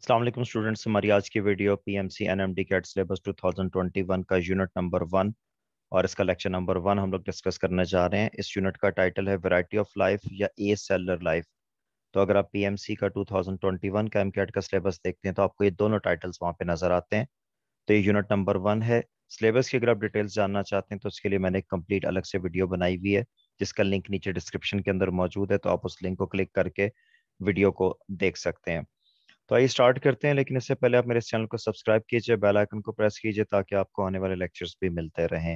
अस्सलाम वालेकुम स्टूडेंट्स, हमारी आज की video PMC NMDCAT syllabus 2021 का यूनिट नंबर 1 और इसका लेक्चर नंबर 1 हम लोग डिस्कस करने जा रहे हैं। इस यूनिट का टाइटल है वैरायटी ऑफ लाइफ या ए सेलर लाइफ। तो अगर आप पीएमसी का 2021 का एमकैट का सिलेबस देखते हैं तो आपको ये दोनों टाइटल्स वहाँ पे नजर आते हैं। तो ये यूनिट नंबर 1 है। सिलेबस की अगर आप डिटेल्स जानना चाहते हैं तो उसके लिए मैंने एक कंप्लीट अलग से वीडियो बनाई हुई है, जिसका लिंक नीचे डिस्क्रिप्शन के अंदर मौजूद है। तो आप उस लिंक को क्लिक करके वीडियो को देख सकते हैं। तो आइए स्टार्ट करते हैं, लेकिन इससे पहले आप मेरे इस चैनल को सब्सक्राइब कीजिए, बेल आइकन को प्रेस कीजिए ताकि आपको आने वाले लेक्चर्स भी मिलते रहें।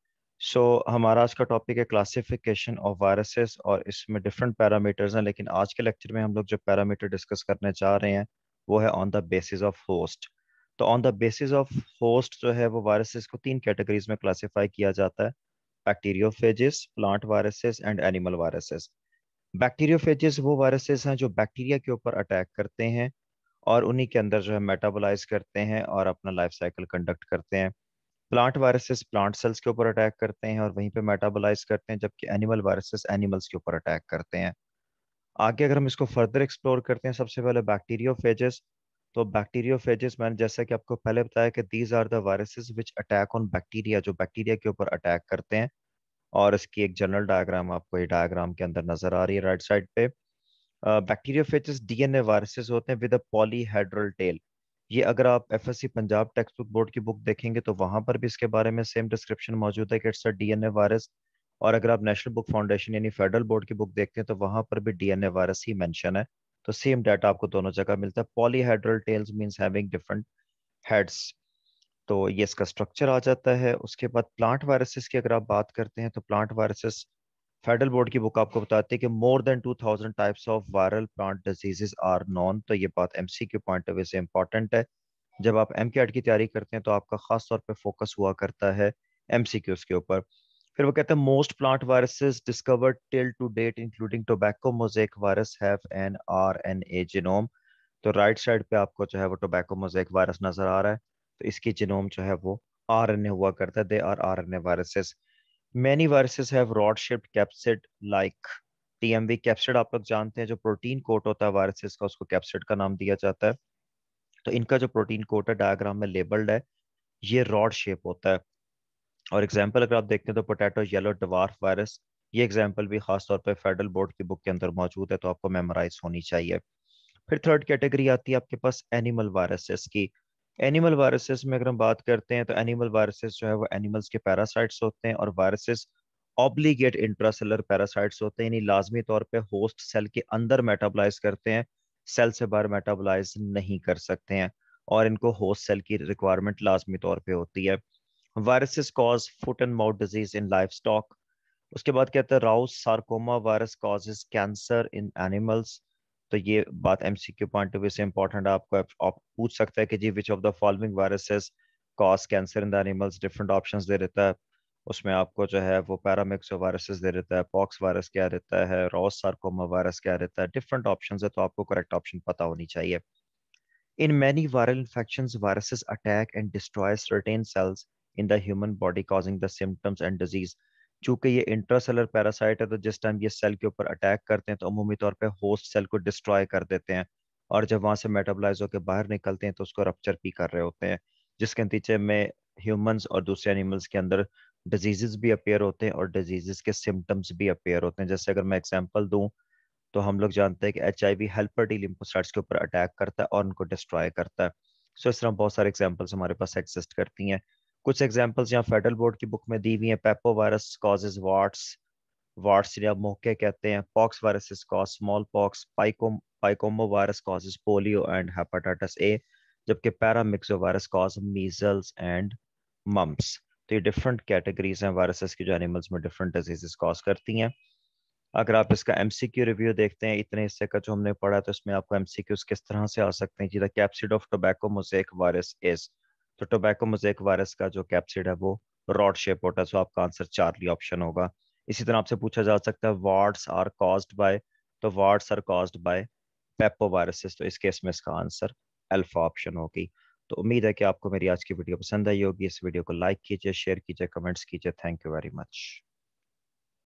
हमारा आज का टॉपिक है क्लासिफिकेशन ऑफ वायरसेस और इसमें डिफरेंट पैरामीटर्स हैं, लेकिन आज के लेक्चर में हम लोग जो पैरामीटर डिस्कस करने जा रहे हैं वो है on the basis of host. तो on the basis of host जो है वो वायरसेस को 3 कैटेगरीज में क्लासिफाई किया जाता है: bacteriophages, plant viruses and animal viruses. Bacteriophages वो वायरसेस हैं जो बैक्टीरिया के ऊपर अटैक करते हैं और उन्हीं के अंदर जो है मेटाबोलाइज करते हैं और अपना लाइफ साइकिल कंडक्ट करते हैं। प्लांट वायरसेस प्लांट सेल्स के ऊपर अटैक करते हैं और वहीं पे मेटाबोलाइज करते हैं, जबकि एनिमल वायरसेस एनिमल्स के ऊपर अटैक करते हैं। आगे अगर हम इसको फर्दर एक्सप्लोर करते हैं, सबसे पहले बैक्टीरियोफेजेस। तो बैक्टीरियोफेजेस मैंने जैसा कि आपको पहले बताया कि these are the viruses which attack on bacteria, जो बैक्टीरिया के ऊपर अटैक करते हैं। और इसकी एक जनरल डायग्राम आपको ये डायग्राम के अंदर नजर आ रही है राइट साइड पे। बैक्टीरियोफेजेस डीएनए वायरसेस होते हैं विद अ पॉलीहेड्रल टेल। ये अगर आप FSC Punjab text book board की बुक देखेंगे तो वहां पर भी इसके बारे में सेम डिस्क्रिप्शन मौजूद है कि इट्स अ डीएनए वायरस। और अगर आप नेशनल बुक फाउंडेशन यानी फेडरल बोर्ड की बुक देखते हैं तो वहां पर भी डीएनए वायरस ही मेंशन है। तो सेम डाटा आपको दोनों जगह मिलता है। Polyhedral tails means having different heads. तो ये इसका स्ट्रक्चर आ जाता है। उसके बाद प्लांट वायरसेस की अगर आप बात करते हैं तो प्लांट वायरसेस फेडरल बोर्ड की बुक आपको बताती है कि more than 2000 types of viral plant diseases are known. तो ये बात एमसीक्यू पॉइंट ऑफ व्यू से इंपॉर्टेंट है। जब आप एमसीक्यू की तैयारी करते हैं तो आपका खास तौर पे फोकस हुआ करता है एमसीक्यूज के ऊपर। फिर वो कहते हैं most plant viruses discovered till to date including tobacco mosaic virus have an RNA genome. तो राइट साइड पे आपको जो है वो टोबैको मोज़ेक वायरस नजर आ रहा है। तो इसकी जीनोम जो है वो आरएनए हुआ करता है। They are RNA viruses. Many viruses have rod-shaped capsid like TMV। Capsid आप लोग जानते हैं, जो प्रोटीन कोट होता है वायरसेस का उसको कैप्सिड का नाम दिया जाता है। तो इनका जो प्रोटीन कोट है डायग्राम में लेबल्ड है, ये रॉड शेप होता है। और एग्जांपल अगर आप देखते हैं तो पोटैटो येलो डवार्फ वायरस, ये एग्जांपल भी खास तौर पे फेडरल बोर्ड की बुक के अंदर मौजूद है, तो आपको मेमोराइज होनी चाहिए। फिर थर्ड कैटेगरी आती है आपके पास एनिमल वायरसेस की। एनिमल वायरसेस में अगर हम बात करते हैं तो एनिमल वायरसेस जो है वो एनिमल्स के पैरासाइट्स होते हैं। और वायरसेस ऑब्लिगेट इंट्रासेलर पैरासाइट्स होते हैं, यानी लाजमी तौर पे होस्ट सेल के अंदर मेटाबोलाइज करते हैं, सेल से बाहर मेटाबोलाइज नहीं कर सकते हैं। और इनको होस्ट सेल की रिक्वायरमेंट लाजमी तौर पे होती है। Viruses cause foot and mouth disease in livestock. उसके बाद कहते हैं Rous sarcoma virus causes cancer in animals. तो ये बात एमसीक्यू पॉइंट ऑफ व्यू से इंपॉर्टेंट है। आपको आप पूछ सकता है कि जी which of the following viruses cause cancer in the animals. Different options दे देता है। उसमें आपको जो है वो पैरामिक्स वायरसेस दे देता है, पॉक्स वायरस क्या रहता है, रॉस सार्कोमा वायरस क्या रहता है। डिफरेंट ऑप्शंस है, तो आपको करेक्ट ऑप्शन पता होनी चाहिए। In many viral infections, viruses attack and destroy certain cells in the human body, causing the symptoms and disease। चूंकि ये इंट्रासेलर पैरासाइट है, तो जिस टाइम ये सेल के ऊपर अटैक करते हैं तो अमूमी तौर पे होस्ट सेल को डिस्ट्रॉय कर देते हैं। और जब वहां से मेटाबोलाइज होकर बाहर निकलते हैं तो उसको रप्चर भी कर रहे होते हैं, जिसके नतीजे में ह्यूमंस और दूसरे एनिमल्स के अंदर डिजीजेस भी अपेयर होते हैं और डिजीजेस के सिम्टम्स भी अपेयर होते हैं। जैसे अगर मैं एग्जांपल दूं तो हम लोग जानते हैं कि HIV हेल्पर टी लिम्फोसाइट्स के ऊपर अटैक करता है और उनको डिस्ट्रॉय करता है। इस तरह बहुत सारे एग्जांपल्स हमारे पास एग्जिस्ट करती हैं। कुछ एग्जांपल्स यहाँ फेडरल बोर्ड की बुक में दी हुई हैं। पेपो वायरस कॉजेज वार्ट्स, वार्ट्स या मोके कहते हैं। Pox viruses cause smallpox. Picorna virus causes polio and hepatitis A. जबकि paramyxo virus cause measles and mumps. तो ये डिफरेंट कैटेगरीज हैं वायरसेस की जो एनिमल्स में डिफरेंट डिजीजेस कॉज करती हैं। अगर आप इसका एमसीक्यू रिव्यू देखते हैं इतने हिस्से का जो हमने पढ़ा, तो इसमें आपको एमसीक्यूज किस तरह से आ सकते हैं। जी the capsid of tobacco mosaic virus is. तो टोबैको मोज़ेक वायरस का जो कैप्सिड है वो रॉड शेप होता है, सो आपका आंसर चार्ली ऑप्शन होगा। इसी तरह आपसे पूछा जा सकता है वार्ड्स आर कॉज्ड बाय। तो warts are caused by papova viruses. तो इस केस में इसका आंसर अल्फा ऑप्शन होगी। तो उम्मीद है कि आपको मेरी आज की वीडियो पसंद आई होगी। इस वीडियो को लाइक कीजिए, शेयर कीजिए, कमेंट्स कीजिए। Thank you very much.